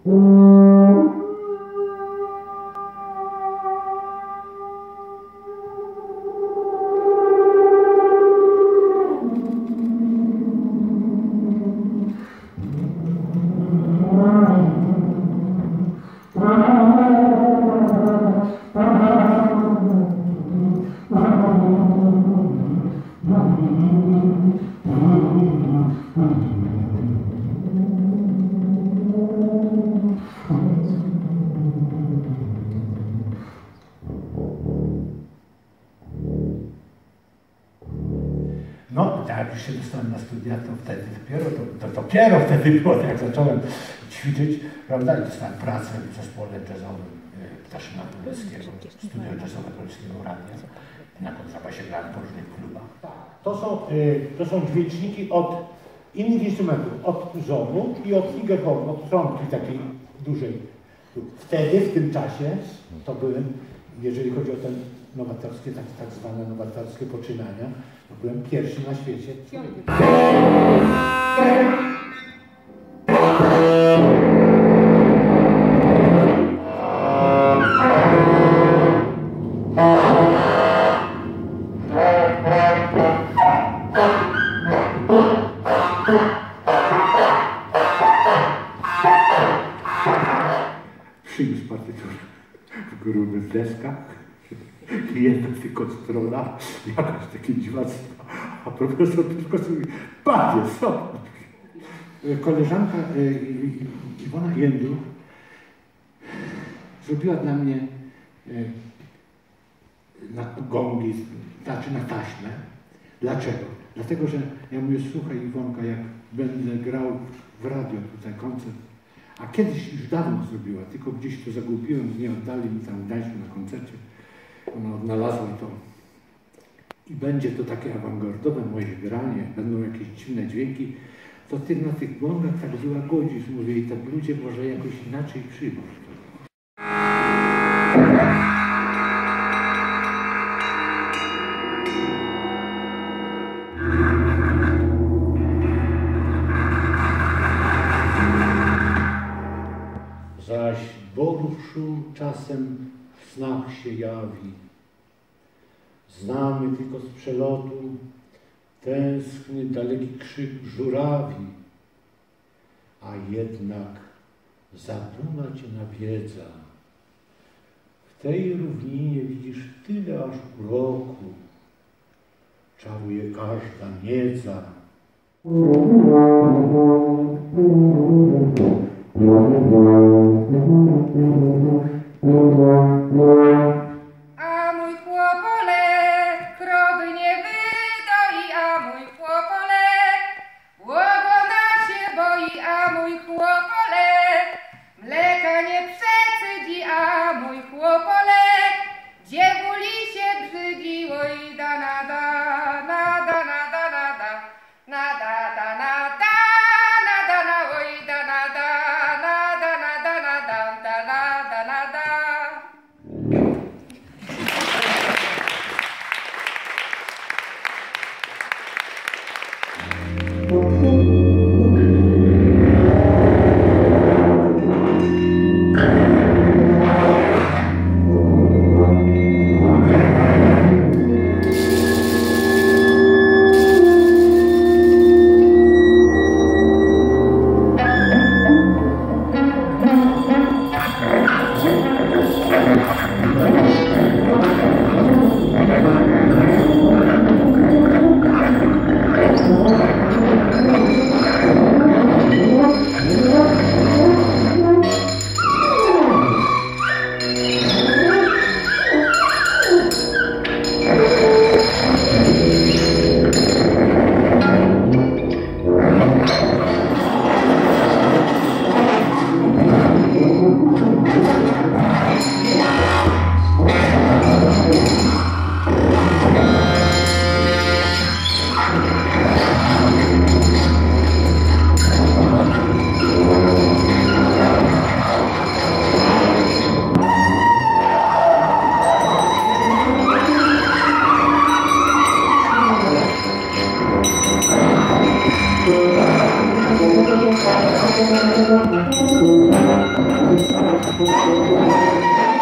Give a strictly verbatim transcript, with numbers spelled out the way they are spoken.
No, jak już się dostałem na studia, to wtedy dopiero, to, to dopiero wtedy było, jak zacząłem ćwiczyć, prawda, i dostałem pracę w zespole jazzowym Ptaszyna Królewskiego, studio jazzowe Polskiego Radia. Na kontrabasie grałem po różnych klubach. To są, y, to są dźwięczniki od innych instrumentów, od zomu i od figurephone, od trąbki takiej dużej. Wtedy, w tym czasie, to byłem, jeżeli chodzi o te nowatorskie, tak, tak zwane nowatorskie poczynania, to byłem pierwszy na świecie. Przyniósł partyturę w grubych deskach, jedna tylko strona, jakaś takie dziwactwo, a profesor tylko mówi, panie, co? Koleżanka Iwona Jędruch zrobiła dla mnie na gongi, znaczy na taśmę. Dlaczego? Dlatego, że ja mówię, słuchaj Iwonka, jak będę grał w radio tutaj koncert, a kiedyś już dawno zrobiła, tylko gdzieś to zagubiłem, nie oddali mi tam w Gdańsku na koncercie. Ona odnalazła to. I będzie to takie awangardowe moje granie, będą jakieś dziwne dźwięki, to ty na tych gongach tak wyłagodzisz, mówię, i tak ludzie może jakoś inaczej przyjmą. Zaś Bogów szum czasem w snach się jawi. Znamy tylko z przelotu tęskny, daleki krzyk żurawi, a jednak zaduma cię nawiedza. W tej równinie widzisz tyle aż uroku, czaruje każda miedza. A mój chłopolek krowy nie wydoi, a mój chłopolek łogona się boi, a mój chłopolek mleka nie przecydzi, a mój chłopolek dziewuli się brzydzi, oj da nada, nada, nada, nada, nada, da, nada, nada, na, oj da nada, nada, nada, nada, da, nada, nada. Thank you.